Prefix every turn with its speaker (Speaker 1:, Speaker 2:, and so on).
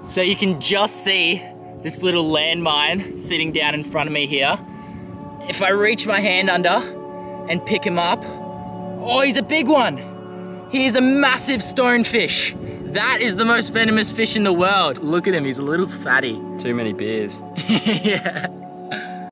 Speaker 1: So you can just see this little landmine sitting down in front of me here. If I reach my hand under and pick him up, oh, he's a big one. He is a massive stonefish. That is the most venomous fish in the world. Look at him, he's a little fatty.
Speaker 2: Too many beers.
Speaker 1: Yeah.